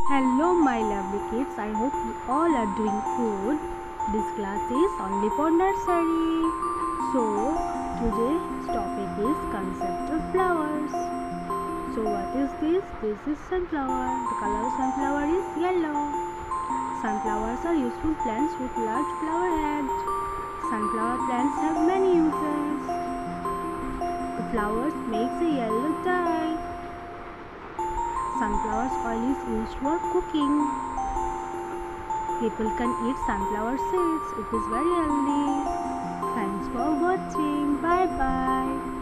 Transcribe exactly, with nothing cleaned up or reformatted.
Hello my lovely kids, I hope you all are doing good. This class is only for nursery. So today's topic is concept of flowers. So what is this? This is sunflower. The color of sunflower is yellow. Sunflowers are useful plants with large flower heads. Sunflower plants have many uses. The flowers make a yellow dye. Sunflower oil is used for cooking. People can eat sunflower seeds. It is very healthy. Thanks for watching. Bye bye.